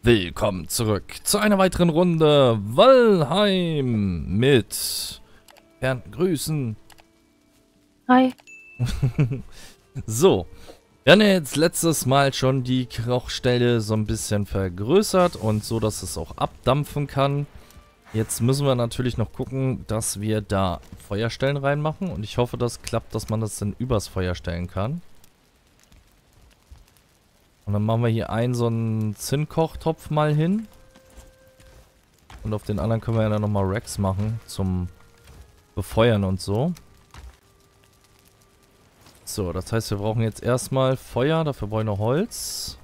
Willkommen zurück zu einer weiteren Runde Valheim mit Herrn Grüßen. Hi. So, wir haben ja jetzt letztes Mal schon die Kochstelle so ein bisschen vergrößert und so, dass es auch abdampfen kann. Jetzt müssen wir natürlich noch gucken, dass wir da Feuerstellen reinmachen und ich hoffe, das klappt, dass man das dann übers Feuer stellen kann. Und dann machen wir hier so einen Zinnkochtopf mal hin. Und auf den anderen können wir ja dann nochmal Racks machen zum Befeuern und so. So, das heißt, wir brauchen jetzt erstmal Feuer, dafür brauche ich noch Holz.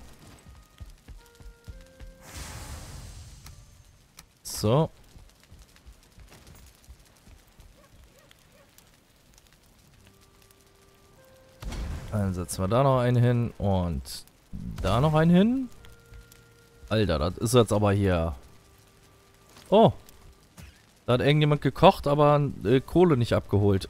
So. Dann setzen wir da noch einen hin und da noch einen hin. Alter, das ist jetzt aber hier... Oh. Da hat irgendjemand gekocht, aber Kohle nicht abgeholt.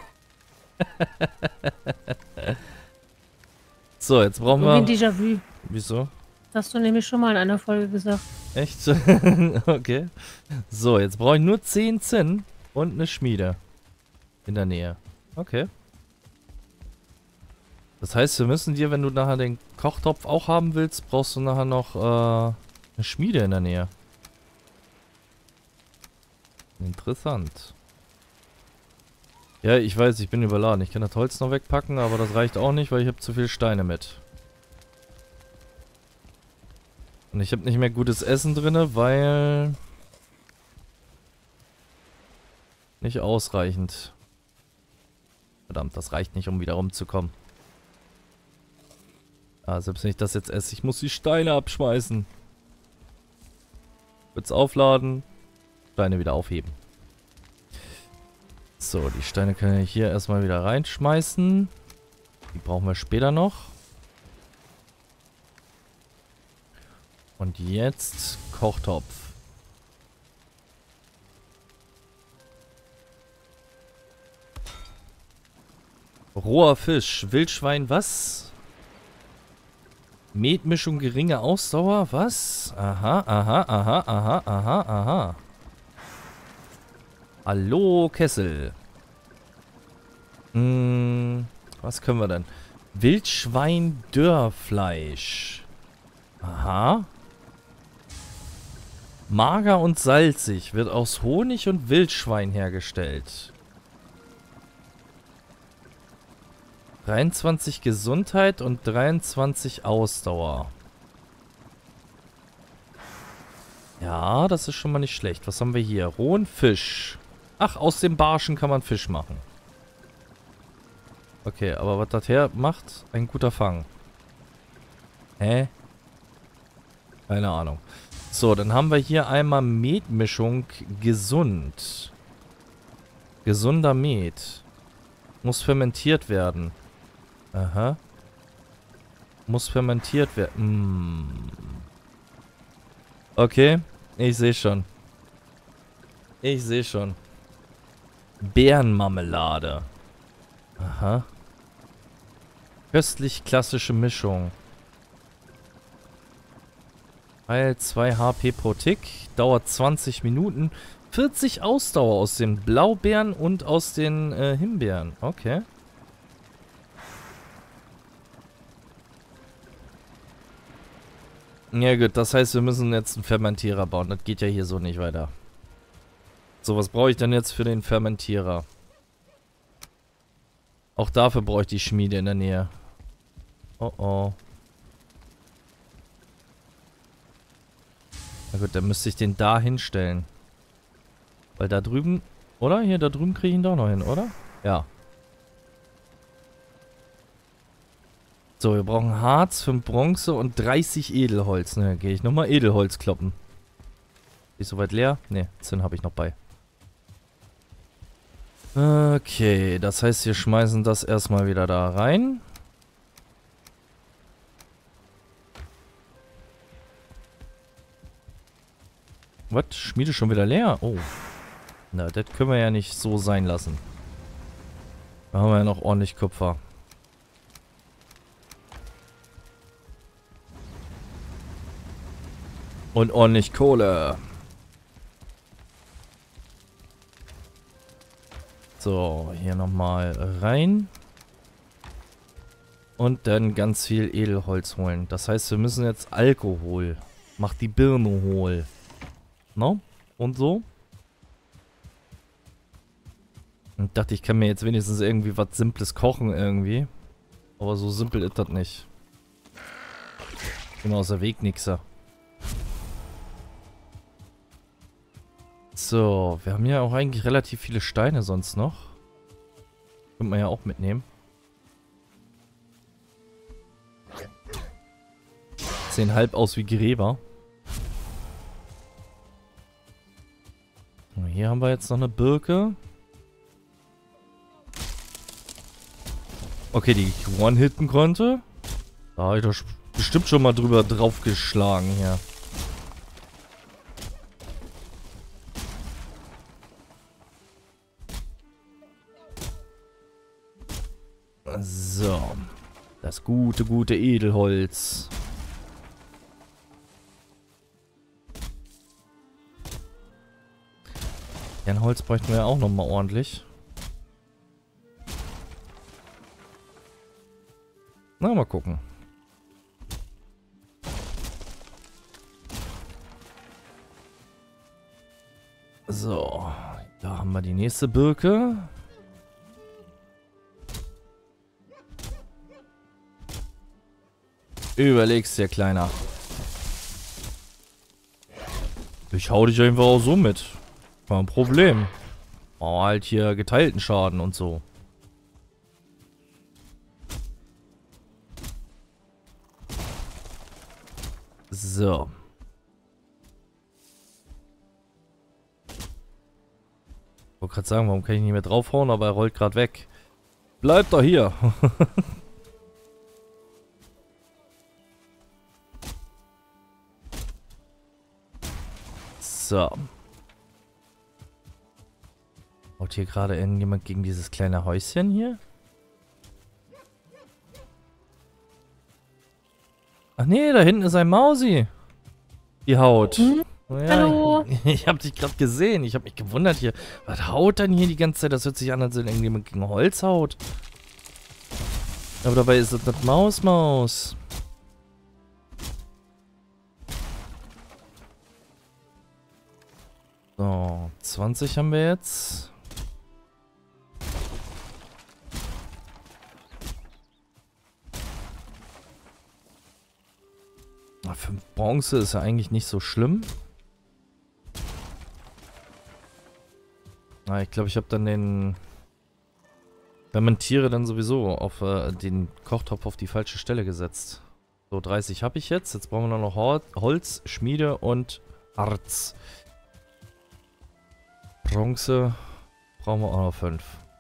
So, jetzt brauchen wir... Irgendwie ein Déjà-vu. Wieso? Das hast du nämlich schon mal in einer Folge gesagt. Echt? Okay. So, jetzt brauche ich nur 10 Zinn und eine Schmiede in der Nähe. Okay. Das heißt, wir müssen dir, wenn du nachher den Kochtopf auch haben willst, brauchst du nachher noch eine Schmiede in der Nähe. Interessant. Ja, ich weiß, ich bin überladen. Ich kann das Holz noch wegpacken, aber das reicht auch nicht, weil ich habe zu viele Steine mit. Und ich habe nicht mehr gutes Essen drin, weil... nicht ausreichend. Verdammt, das reicht nicht, um wieder rumzukommen. Ah, selbst wenn ich das jetzt esse, ich muss die Steine abschmeißen. Kurz aufladen. Steine wieder aufheben. So, die Steine können wir hier erstmal wieder reinschmeißen. Die brauchen wir später noch. Und jetzt Kochtopf. Roher Fisch, Wildschwein, was? Metmischung, geringe Ausdauer, was? Aha, aha, aha, aha, aha, aha. Hallo, Kessel. Was können wir denn? Wildschwein, Dörrfleisch. Aha. Mager und salzig, wird aus Honig und Wildschwein hergestellt. 23 Gesundheit und 23 Ausdauer. Ja, das ist schon mal nicht schlecht. Was haben wir hier? Rohen Fisch. Ach, aus dem Barschen kann man Fisch machen. Okay, aber was das her macht, ein guter Fang. Hä? Keine Ahnung. So, dann haben wir hier einmal Metmischung gesund. Gesunder Met. Muss fermentiert werden. Aha. Muss fermentiert werden. Okay, ich sehe schon. Ich sehe schon. Beerenmarmelade. Aha. Köstlich klassische Mischung. Heil 2 HP pro Tick. Dauert 20 Minuten. 40 Ausdauer aus den Blaubeeren und aus den Himbeeren. Okay. Ja gut, das heißt, wir müssen jetzt einen Fermentierer bauen. Das geht ja hier so nicht weiter. So, was brauche ich denn jetzt für den Fermentierer? Auch dafür brauche ich die Schmiede in der Nähe. Oh oh. Na gut, dann müsste ich den da hinstellen. Weil da drüben... Oder? Hier, da drüben kriege ich ihn doch noch hin, oder? Ja. So, wir brauchen Harz, 5 Bronze und 30 Edelholz. Ne, gehe ich nochmal Edelholz kloppen. Ist soweit leer? Ne, Zinn habe ich noch bei. Okay, das heißt, wir schmeißen das erstmal wieder da rein. Was? Schmiede schon wieder leer? Oh. Na, das können wir ja nicht so sein lassen. Da haben wir ja noch ordentlich Kupfer. Und ordentlich Kohle. So, hier nochmal rein. Und dann ganz viel Edelholz holen. Das heißt, wir müssen jetzt Alkohol. Macht die Birne hohl. No? Und so? Und dachte, ich kann mir jetzt wenigstens irgendwie was Simples kochen irgendwie. Aber so simpel ist das nicht. Genau, aus der Wegnixer. So, wir haben ja auch eigentlich relativ viele Steine sonst noch. Könnte man ja auch mitnehmen. Sehen halb aus wie Gräber. Und hier haben wir jetzt noch eine Birke. Okay, die ich one-hitten konnte. Da habe ich doch bestimmt schon mal drüber draufgeschlagen hier. So. Das gute Edelholz. Holz bräuchten wir ja auch nochmal ordentlich. Na, mal gucken. So, da haben wir die nächste Birke. Überlegst dir, Kleiner. Ich hau dich einfach auch so mit. Kein Problem. Oh, halt hier geteilten Schaden und so. So. Ich wollte gerade sagen, warum kann ich nicht mehr draufhauen, aber er rollt gerade weg. Bleib doch hier. So. Haut hier gerade irgendjemand gegen dieses kleine Häuschen hier? Ach nee, da hinten ist ein Mausi. Die haut. Hm? Ja, Hallo. Ich hab dich gerade gesehen. Ich hab mich gewundert hier. Was haut denn hier die ganze Zeit? Das hört sich an, als wenn irgendjemand gegen Holz haut. Aber dabei ist das Maus. So, 20 haben wir jetzt. Na, 5 Bronze ist ja eigentlich nicht so schlimm. Na, ich glaube, ich habe dann den Fermentiere dann sowieso auf den Kochtopf auf die falsche Stelle gesetzt. So, 30 habe ich jetzt. Jetzt brauchen wir nur noch Holz, Schmiede und Harz. Bronze brauchen wir auch noch 5.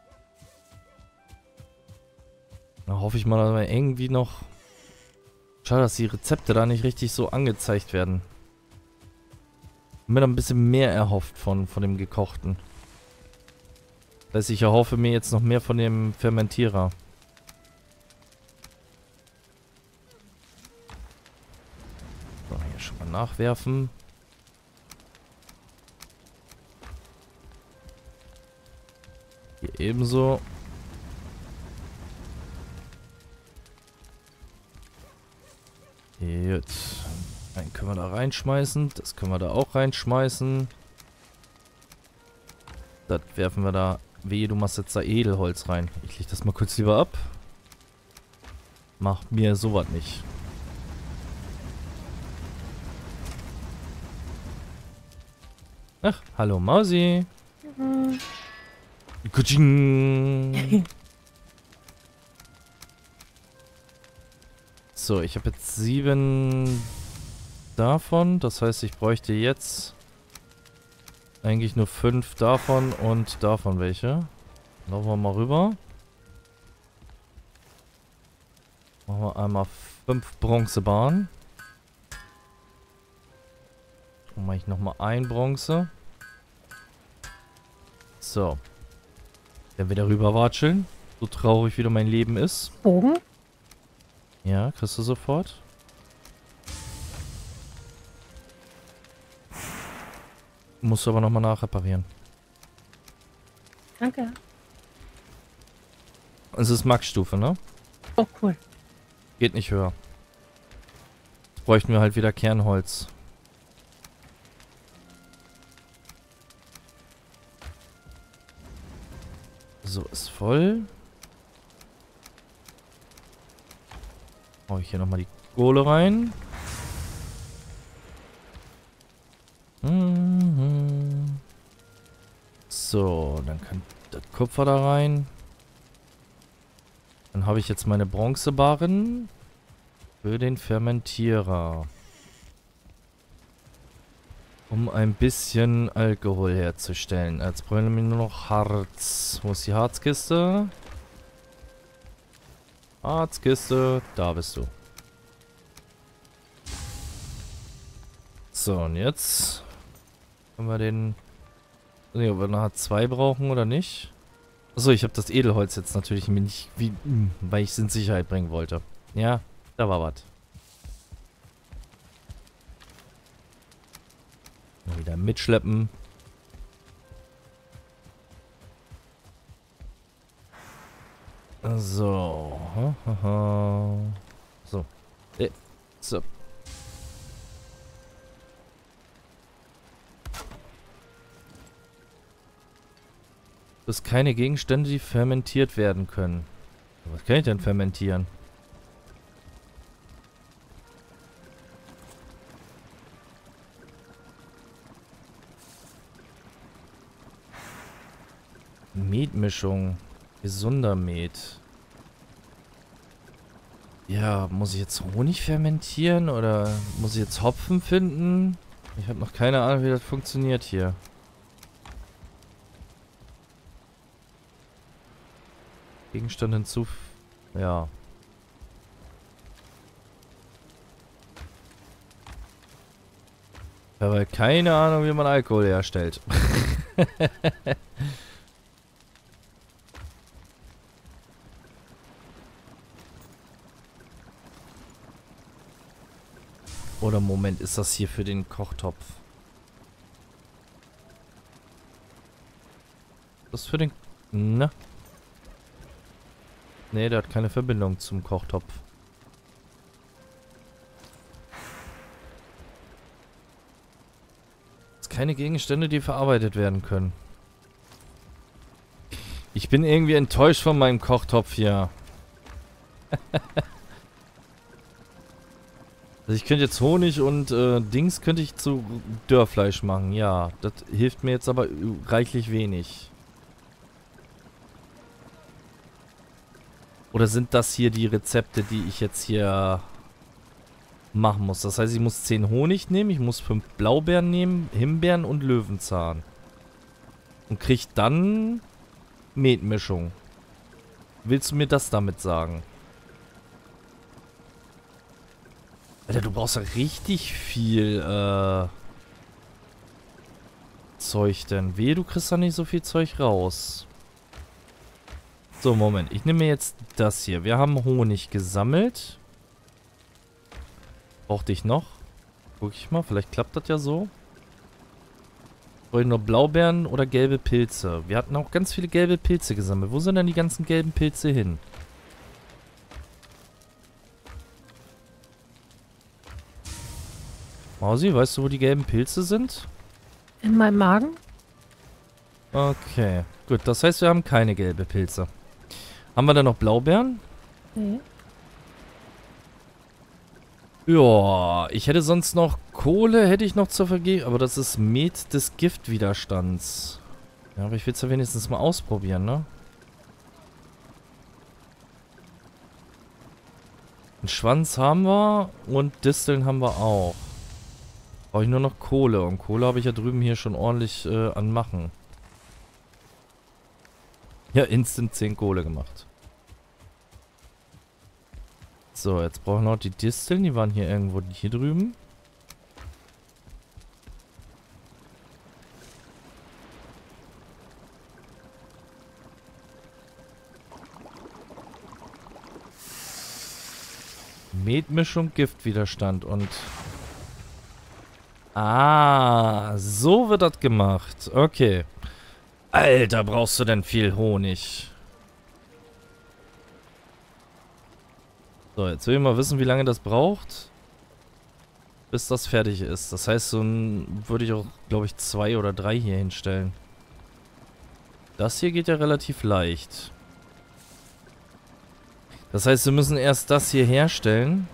Da hoffe ich mal, dass wir irgendwie noch... Schade, dass die Rezepte da nicht richtig so angezeigt werden. Ich habe mir da ein bisschen mehr erhofft von dem Gekochten. Das heißt, ich erhoffe mir jetzt noch mehr von dem Fermentierer. So, hier schon mal nachwerfen. Hier ebenso. Jetzt. Einen können wir da reinschmeißen. Das können wir da auch reinschmeißen. Das werfen wir da. Wehe, du machst jetzt da Edelholz rein. Ich leg das mal kurz lieber ab. Mach mir sowas nicht. Ach, hallo Mausi. Mhm. Kutsching. So, ich habe jetzt 7 davon. Das heißt, ich bräuchte jetzt eigentlich nur 5 davon und davon welche. Laufen wir mal rüber. Machen wir einmal 5 Bronzebahnen. Dann mache ich nochmal ein Bronze. So. Dann wieder rüber watscheln. So traurig wie mein Leben ist. Bogen? Ja, kriegst du sofort. Musst du aber nochmal nachreparieren. Danke. Es ist Max-Stufe, ne? Oh, cool. Geht nicht höher. Jetzt bräuchten wir halt wieder Kernholz. So, ist voll. Hau ich hier nochmal die Kohle rein. So, dann kann das Kupfer da rein. Dann habe ich jetzt meine Bronzebarren für den Fermentierer. Um ein bisschen Alkohol herzustellen. Jetzt brauchen wir nur noch Harz. Wo ist die Harzkiste? Harzkiste, da bist du. So, und jetzt können wir den... Ne, ob wir eine H2 brauchen oder nicht. Achso, ich habe das Edelholz jetzt natürlich mir nicht... weil ich es in Sicherheit bringen wollte. Ja, da war was. Wieder mitschleppen. So. So. So. Das sind keine Gegenstände, die fermentiert werden können. Was kann ich denn fermentieren? Metmischung. Gesunder Met. Ja, muss ich jetzt Honig fermentieren oder muss ich jetzt Hopfen finden? Ich habe noch keine Ahnung, wie das funktioniert hier. Gegenstand hinzu... Ja. Ich habe keine Ahnung, wie man Alkohol herstellt. Oder Moment, ist das hier für den Kochtopf? Das ist für den... Ne? Ne, der hat keine Verbindung zum Kochtopf. Das sind keine Gegenstände, die verarbeitet werden können. Ich bin irgendwie enttäuscht von meinem Kochtopf hier. Also ich könnte jetzt Honig und Dings könnte ich zu Dörrfleisch machen. Ja, das hilft mir jetzt aber reichlich wenig. Oder sind das hier die Rezepte, die ich jetzt hier machen muss? Das heißt, ich muss 10 Honig nehmen, ich muss 5 Blaubeeren nehmen, Himbeeren und Löwenzahn. Und krieg dann Metmischung. Willst du mir das damit sagen? Alter, du brauchst ja richtig viel Zeug denn. Wehe, du kriegst da nicht so viel Zeug raus. So, Moment. Ich nehme mir jetzt das hier. Wir haben Honig gesammelt. Brauchte ich noch? Guck ich mal. Vielleicht klappt das ja so. Wollen nur Blaubeeren oder gelbe Pilze? Wir hatten auch ganz viele gelbe Pilze gesammelt. Wo sind denn die ganzen gelben Pilze hin? Mausi, weißt du, wo die gelben Pilze sind? In meinem Magen? Okay. Gut, das heißt, wir haben keine gelbe Pilze. Haben wir da noch Blaubeeren? Nee. Ja, ich hätte sonst noch Kohle, hätte ich noch zur Vergebung. Aber das ist Met des Giftwiderstands. Ja, aber ich will es ja wenigstens mal ausprobieren, ne? Einen Schwanz haben wir und Disteln haben wir auch. Brauche ich nur noch Kohle. Und Kohle habe ich ja drüben hier schon ordentlich an Machen. Ja, instant 10 Kohle gemacht. So, jetzt brauchen wir noch die Disteln. Die waren hier irgendwo hier drüben. Metmischung, Giftwiderstand und... Ah, so wird das gemacht. Okay. Alter, brauchst du denn viel Honig? So, jetzt will ich mal wissen, wie lange das braucht, bis das fertig ist. Das heißt, so würde ich auch, glaube ich, 2 oder 3 hier hinstellen. Das hier geht ja relativ leicht. Das heißt, wir müssen erst das hier herstellen.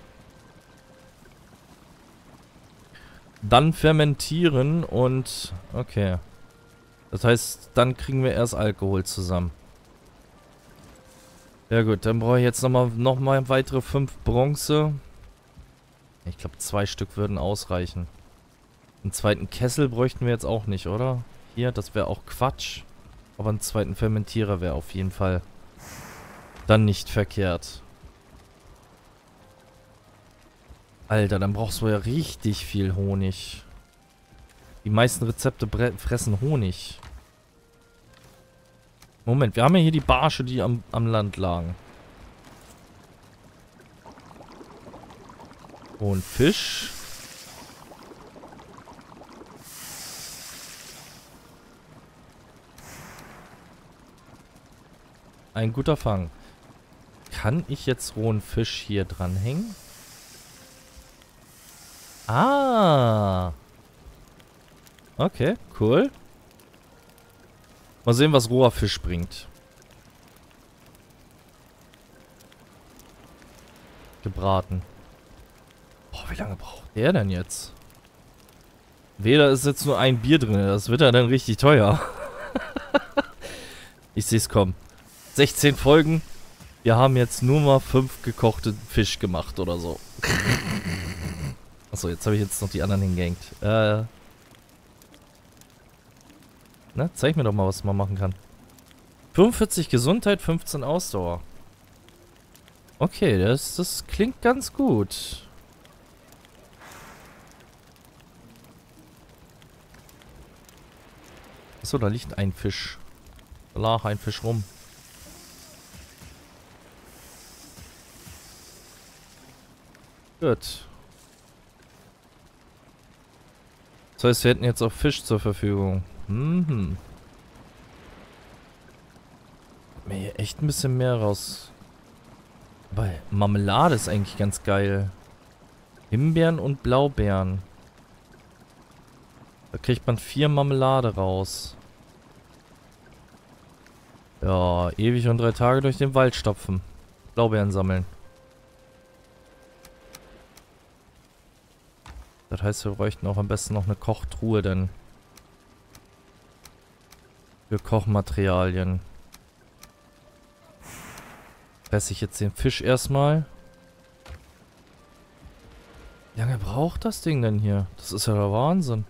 Dann fermentieren und... Okay. Das heißt, dann kriegen wir erst Alkohol zusammen. Ja gut, dann brauche ich jetzt nochmal weitere 5 Bronze. Ich glaube, 2 Stück würden ausreichen. Einen zweiten Kessel bräuchten wir jetzt auch nicht, oder? Hier, das wäre auch Quatsch. Aber einen zweiten Fermentierer wäre auf jeden Fall dann nicht verkehrt. Alter, dann brauchst du ja richtig viel Honig. Die meisten Rezepte fressen Honig. Moment, wir haben ja hier die Barsche, die am Land lagen. Und Fisch. Ein guter Fang. Kann ich jetzt rohen Fisch hier dranhängen? Ah. Okay, cool. Mal sehen, was roher Fisch bringt. Gebraten. Boah, wie lange braucht der denn jetzt? Da ist jetzt nur ein Bier drin. Das wird ja dann richtig teuer. Ich sehe es kommen. 16 Folgen. Wir haben jetzt nur mal 5 gekochte Fisch gemacht oder so. Achso, jetzt habe ich jetzt noch die anderen hingehängt. Na, zeig mir doch mal, was man machen kann. 45 Gesundheit, 15 Ausdauer. Okay, das klingt ganz gut. Achso, da liegt ein Fisch. Da lag ein Fisch rum. Gut. Das heißt, wir hätten jetzt auch Fisch zur Verfügung. Mhm. Mir hier echt ein bisschen mehr raus. Aber Marmelade ist eigentlich ganz geil. Himbeeren und Blaubeeren. Da kriegt man 4 Marmelade raus. Ja, ewig und 3 Tage durch den Wald stapfen. Blaubeeren sammeln. Das heißt, wir bräuchten auch am besten noch eine Kochtruhe, denn für Kochmaterialien. Fresse ich jetzt den Fisch erstmal. Wie lange braucht das Ding denn hier? Das ist ja der Wahnsinn.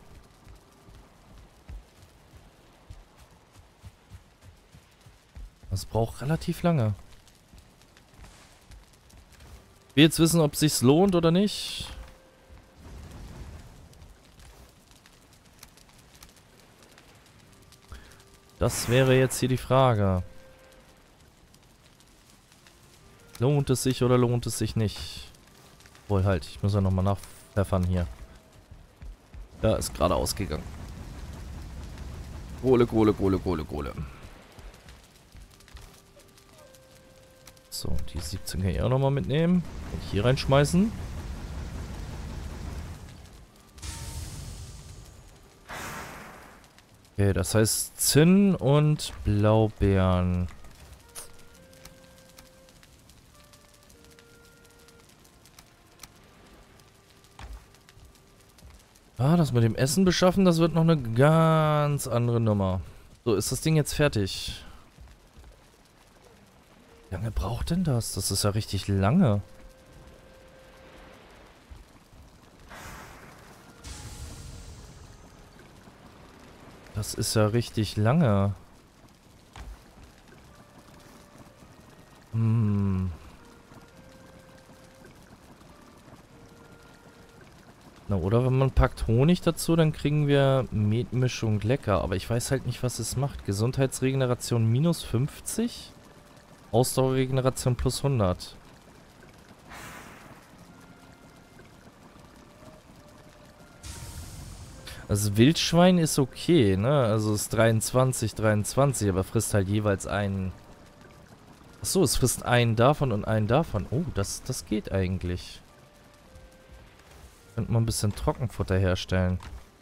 Das braucht relativ lange. Ich will jetzt wissen, ob es sich lohnt oder nicht. Das wäre jetzt hier die Frage. Lohnt es sich oder lohnt es sich nicht? Wohl halt, ich muss ja nochmal nachpfeffern hier. Da ist gerade ausgegangen. Kohle, Kohle, Kohle, Kohle, Kohle. So, die 17 kann ich auch nochmal mitnehmen. Und hier reinschmeißen. Okay, das heißt Zinn und Blaubeeren. Ah, das mit dem Essen beschaffen, das wird noch eine ganz andere Nummer. So, ist das Ding jetzt fertig? Wie lange braucht denn das? Das ist ja richtig lange. Das ist ja richtig lange. Na, oder wenn man packt Honig dazu, dann kriegen wir Metmischung lecker. Aber ich weiß halt nicht, was es macht. Gesundheitsregeneration minus 50? Ausdauerregeneration plus 100. Also Wildschwein ist okay, ne? Also ist 23, 23, aber frisst halt jeweils einen. Achso, es frisst einen davon und einen davon. Oh, das geht eigentlich. Könnte man ein bisschen Trockenfutter herstellen.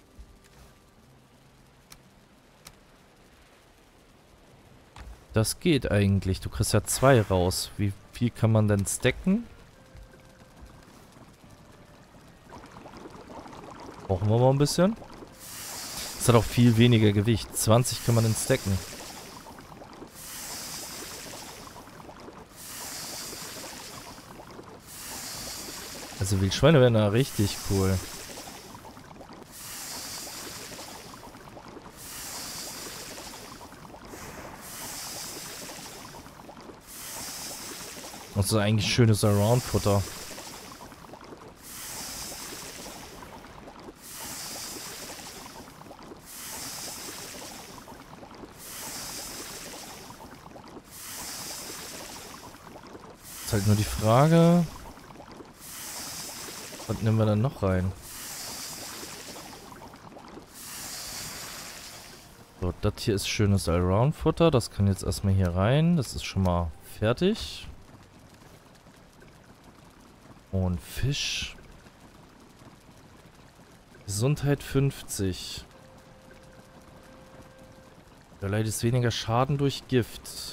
Das geht eigentlich. Du kriegst ja 2 raus. Wie viel kann man denn stacken? Brauchen wir mal ein bisschen. Das hat auch viel weniger Gewicht. 20 kann man denn stacken. Also Wildschweine wären da richtig cool. Das ist eigentlich schönes Around-Futter. Ist halt nur die Frage, was nehmen wir dann noch rein? So, das hier ist schönes Allround-Futter. Das kann jetzt erstmal hier rein. Das ist schon mal fertig. Und Fisch. Gesundheit 50. Du leidest weniger Schaden durch Gift.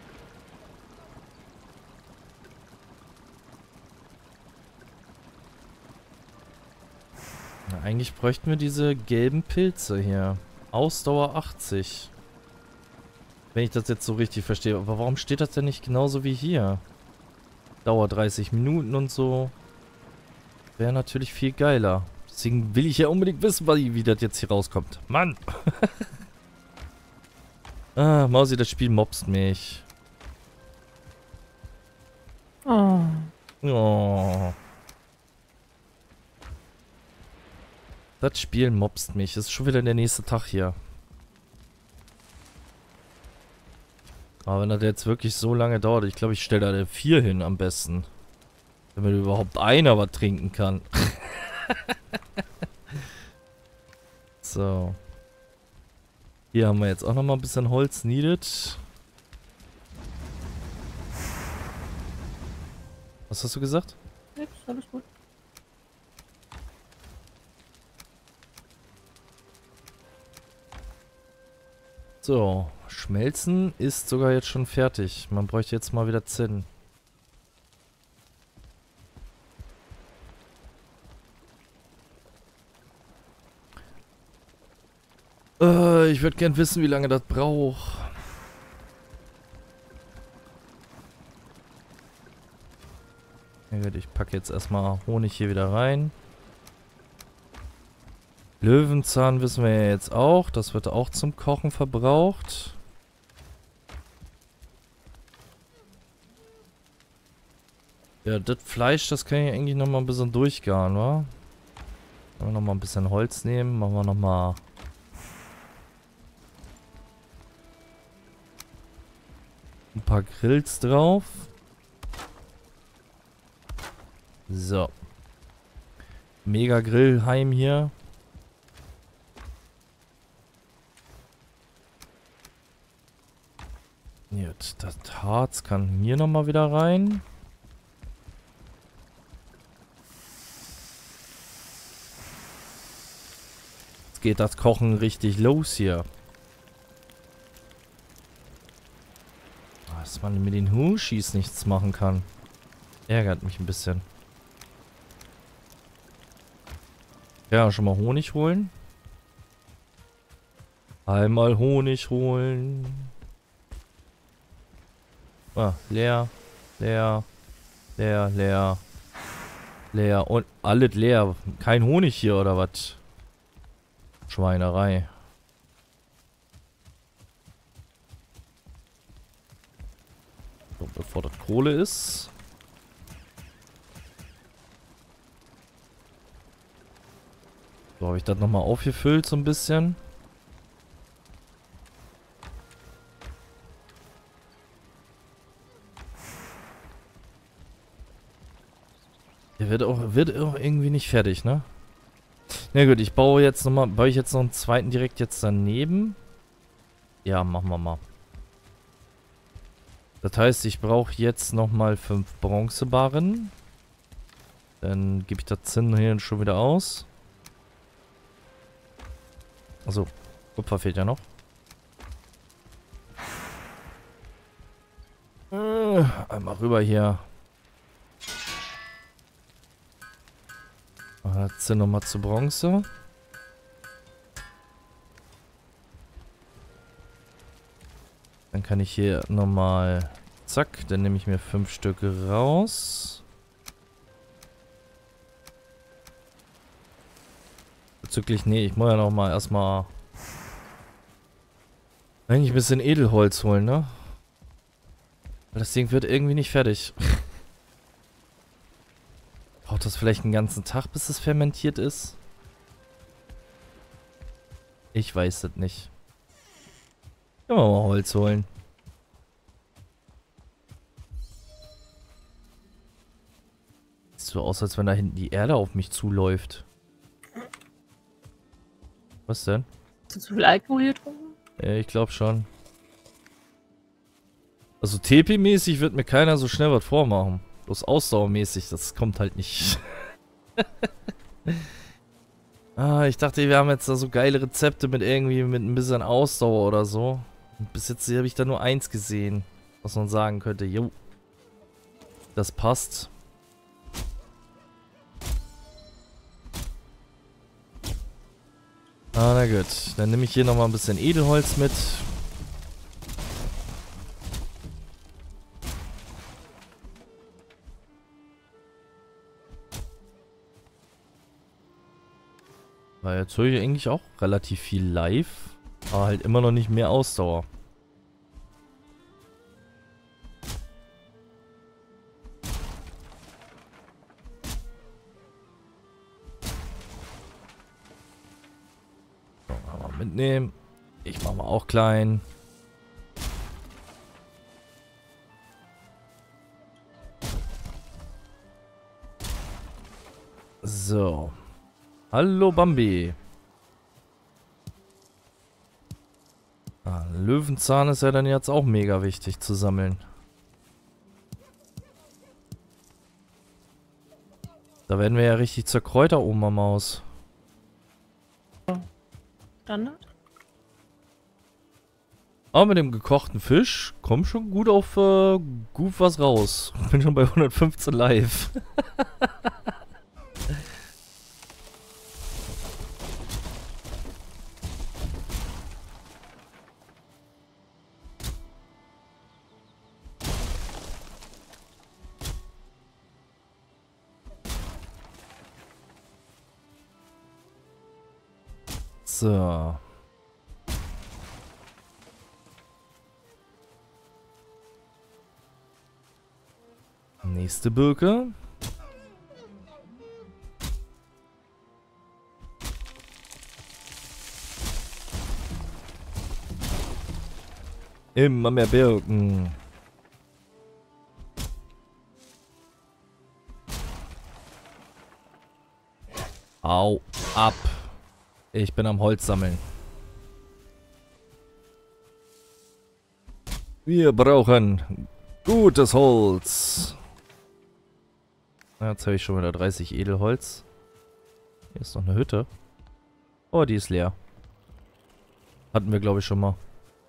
Na, eigentlich bräuchten wir diese gelben Pilze hier. Ausdauer 80. Wenn ich das jetzt so richtig verstehe. Aber warum steht das denn nicht genauso wie hier? Dauer 30 Minuten und so. Wäre natürlich viel geiler. Deswegen will ich ja unbedingt wissen, wie das jetzt hier rauskommt. Mann! Ah, Mausi, das Spiel mobst mich. Oh. Oh. Das Spiel mobst mich. Es ist schon wieder der nächste Tag hier. Aber wenn das jetzt wirklich so lange dauert, ich glaube, ich stelle da eine 4 hin am besten. Damit überhaupt einer was trinken kann. So. Hier haben wir jetzt auch nochmal ein bisschen Holz needed. Was hast du gesagt? Nix, alles gut. So, Schmelzen ist sogar jetzt schon fertig. Man bräuchte jetzt mal wieder Zinn. Ich würde gern wissen, wie lange das braucht. Ja gut, ich packe jetzt erstmal Honig hier wieder rein. Löwenzahn wissen wir ja jetzt auch. Das wird auch zum Kochen verbraucht. Ja, das Fleisch, das kann ich eigentlich nochmal ein bisschen durchgaren, wa? Können wir nochmal ein bisschen Holz nehmen. Machen wir nochmal... ein paar Grills drauf. So. Mega Grillheim hier. Gut, das Harz kann hier nochmal wieder rein. Jetzt geht das Kochen richtig los hier. Dass man mit den Hushis nichts machen kann. Ärgert mich ein bisschen. Ja, schon mal Honig holen. Einmal Honig holen. Ah, leer. Leer. Leer, leer. Leer. Und alles leer. Kein Honig hier, oder was? Schweinerei. So, bevor das Kohle ist. So, habe ich das nochmal aufgefüllt so ein bisschen. Der wird auch irgendwie nicht fertig, ne? Na gut, baue ich jetzt noch einen zweiten direkt jetzt daneben. Ja, machen wir mal. Das heißt, ich brauche jetzt nochmal 5 Bronzebarren. Dann gebe ich das Zinn hier schon wieder aus. Also, Kupfer fehlt ja noch. Einmal rüber hier. Zinn nochmal zu Bronze. Dann kann ich hier nochmal... Zack, dann nehme ich mir 5 Stück raus. Bezüglich... Nee, ich muss ja nochmal erstmal... Eigentlich ein bisschen Edelholz holen, ne? Weil das Ding wird irgendwie nicht fertig. Braucht das vielleicht einen ganzen Tag, bis es fermentiert ist? Ich weiß es nicht. Können wir mal Holz holen. Sieht so aus, als wenn da hinten die Erde auf mich zuläuft. Was denn? Hast du zu viel Alkohol hier getrunken? Ja, ich glaube schon. Also TP-mäßig wird mir keiner so schnell was vormachen. Bloß ausdauermäßig, das kommt halt nicht. Ich dachte, wir haben jetzt da so geile Rezepte mit irgendwie mit ein bisschen Ausdauer oder so. Und bis jetzt habe ich da nur eins gesehen, was man sagen könnte. Jo, das passt. Na gut, dann nehme ich hier nochmal ein bisschen Edelholz mit. Weil jetzt höre ich eigentlich auch relativ viel live, aber halt immer noch nicht mehr Ausdauer. So, mal mitnehmen. Ich mache mal auch klein. So. Hallo Bambi. Löwenzahn ist ja dann jetzt auch mega wichtig zu sammeln. Da werden wir ja richtig zur Kräuteroma-Maus. Standard? Aber mit dem gekochten Fisch kommt schon gut auf gut was raus. Bin schon bei 115 live. So. Nächste Birke. Immer mehr Birken. Au ab. Ich bin am Holz sammeln. Wir brauchen gutes Holz. Jetzt habe ich schon wieder 30 Edelholz. Hier ist noch eine Hütte. Oh, die ist leer. Hatten wir, glaube ich, schon mal.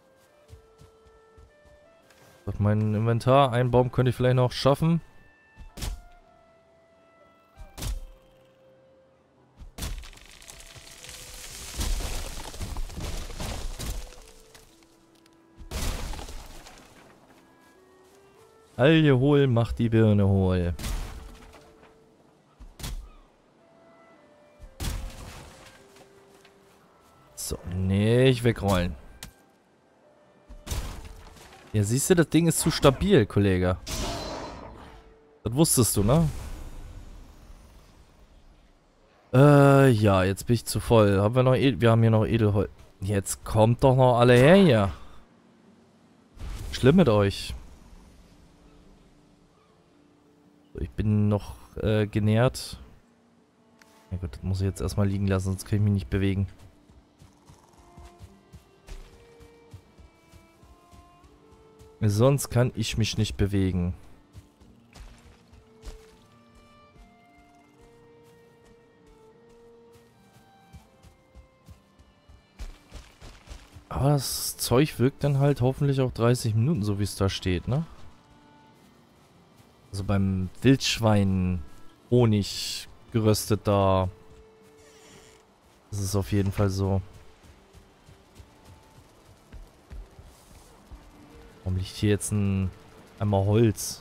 Auf mein Inventar. Einen Baum könnte ich vielleicht noch schaffen. Alge hohl, macht die Birne hohl. So, nicht wegrollen. Ja, siehst du, das Ding ist zu stabil, Kollege. Das wusstest du, ne? Ja, jetzt bin ich zu voll. Haben wir noch wir haben hier noch Edelholz. Jetzt kommt doch noch alle her hier. Schlimm mit euch. So, ich bin noch genährt. Ja gut, das muss ich jetzt erstmal liegen lassen, sonst kann ich mich nicht bewegen. Sonst kann ich mich nicht bewegen. Aber das Zeug wirkt dann halt hoffentlich auch 30 Minuten, so wie es da steht, ne? Also beim Wildschwein Honig geröstet da. Das ist auf jeden Fall so. Warum liegt hier jetzt ein einmal Holz?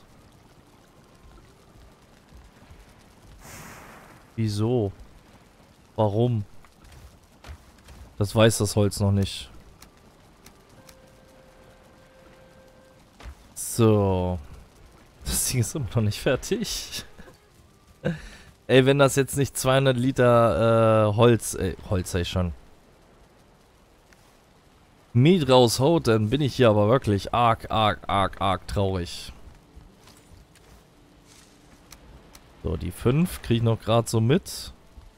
Wieso? Warum? Das weiß das Holz noch nicht. So. Das Ding ist immer noch nicht fertig. Ey, wenn das jetzt nicht 200 Liter Holz sag ich schon. Miet raushaut, dann bin ich hier aber wirklich arg traurig. So, die 5 kriege ich noch gerade so mit.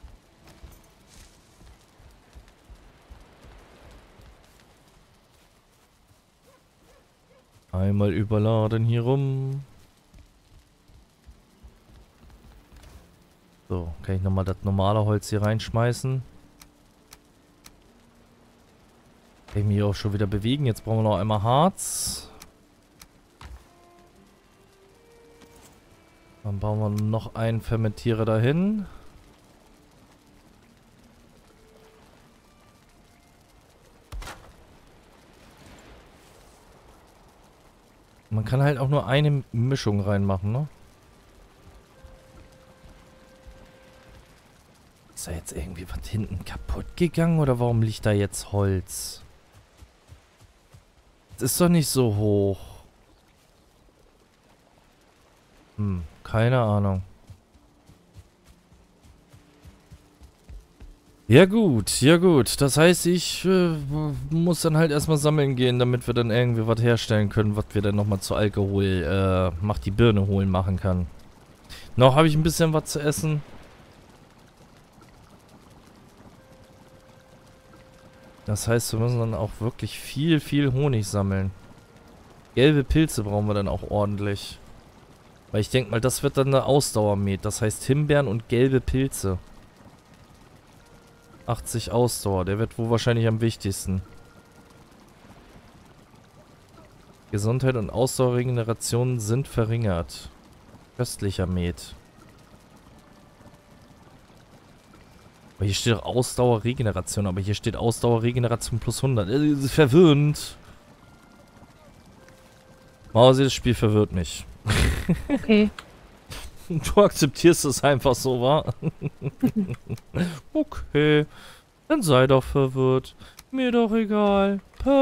Einmal überladen hier rum. So, kann ich nochmal das normale Holz hier reinschmeißen. Kann ich mich auch schon wieder bewegen. Jetzt brauchen wir noch einmal Harz. Dann bauen wir noch einen Fermentierer dahin. Man kann halt auch nur eine Mischung reinmachen, ne? Ist da jetzt irgendwie was hinten kaputt gegangen oder warum liegt da jetzt Holz? Das ist doch nicht so hoch. Keine Ahnung. Ja gut, ja gut. Das heißt, ich muss dann halt erstmal sammeln gehen, damit wir dann irgendwie was herstellen können, was wir dann nochmal zu Alkohol, macht die Birne holen machen kann. Noch habe ich ein bisschen was zu essen. Das heißt, wir müssen dann auch wirklich viel Honig sammeln. Gelbe Pilze brauchen wir dann auch ordentlich. Weil ich denke mal, das wird dann eine Ausdauermet. Das heißt Himbeeren und gelbe Pilze. 80 Ausdauer, der wird wohl wahrscheinlich am wichtigsten. Gesundheit und Ausdauerregeneration sind verringert. Köstlicher Met. Aber hier steht Ausdauerregeneration, aber hier steht Ausdauerregeneration plus 100. Das ist verwirrend. Mausi, das Spiel verwirrt mich. Okay. Du akzeptierst es einfach so, wa? Okay. Dann sei doch verwirrt. Mir doch egal.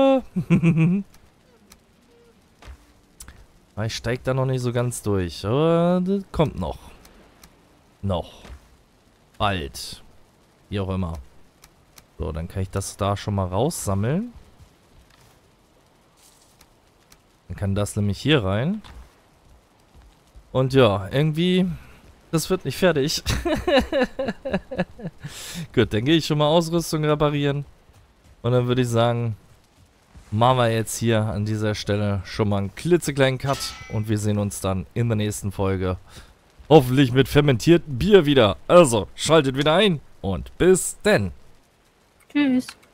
Ich steig da noch nicht so ganz durch. Aber das kommt noch. Noch. Bald. Wie auch immer. So, dann kann ich das da schon mal raussammeln. Dann kann das nämlich hier rein. Und ja, irgendwie, das wird nicht fertig. Gut, dann gehe ich schon mal Ausrüstung reparieren. Und dann würde ich sagen, machen wir jetzt hier an dieser Stelle schon mal einen klitzekleinen Cut. Und wir sehen uns dann in der nächsten Folge. Hoffentlich mit fermentiertem Bier wieder. Also, schaltet wieder ein und bis denn. Tschüss.